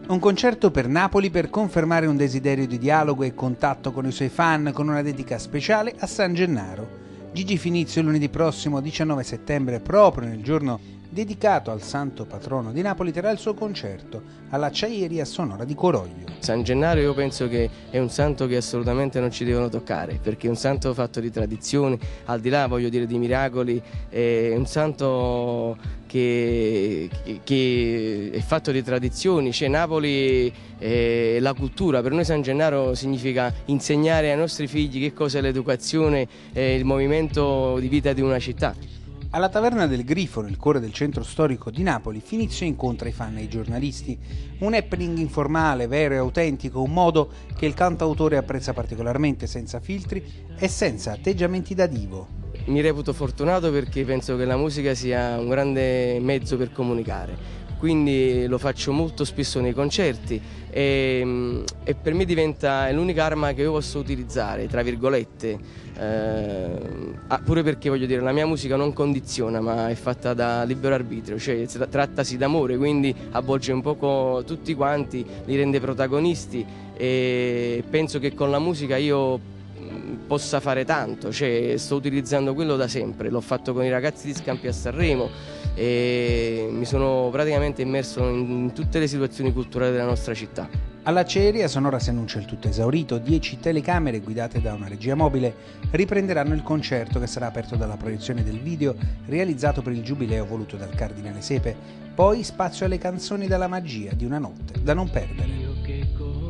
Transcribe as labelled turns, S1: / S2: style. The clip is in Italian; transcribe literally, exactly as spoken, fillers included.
S1: Un concerto per Napoli per confermare un desiderio di dialogo e contatto con i suoi fan, con una dedica speciale a San Gennaro. Gigi Finizio lunedì prossimo diciannove settembre, proprio nel giorno dedicato al santo patrono di Napoli, terrà il suo concerto all'Acciaieria Sonora di Coroglio.
S2: San Gennaro io penso che è un santo che assolutamente non ci devono toccare, perché è un santo fatto di tradizioni, al di là voglio dire di miracoli, è un santo che, che è fatto di tradizioni. C'è Napoli e la cultura, per noi San Gennaro significa insegnare ai nostri figli che cos'è l'educazione e il movimento di vita di una città.
S1: Alla Taverna del Grifo, nel cuore del centro storico di Napoli, Finizio incontra i fan e i giornalisti. Un happening informale, vero e autentico, un modo che il cantautore apprezza particolarmente, senza filtri e senza atteggiamenti da divo.
S2: Mi reputo fortunato perché penso che la musica sia un grande mezzo per comunicare. Quindi lo faccio molto spesso nei concerti e, e per me diventa l'unica arma che io posso utilizzare, tra virgolette, eh, pure perché voglio dire la mia musica non condiziona ma è fatta da libero arbitrio, cioè trattasi d'amore, quindi avvolge un poco tutti quanti, li rende protagonisti e penso che con la musica io possa fare tanto, cioè sto utilizzando quello da sempre, l'ho fatto con i ragazzi di Scampi a Sanremo e mi sono praticamente immerso in tutte le situazioni culturali della nostra città.
S1: All'Acciaieria Sonora si annuncia il tutto esaurito, dieci telecamere guidate da una regia mobile riprenderanno il concerto che sarà aperto dalla proiezione del video realizzato per il giubileo voluto dal Cardinale Sepe, poi spazio alle canzoni dalla magia di una notte da non perdere.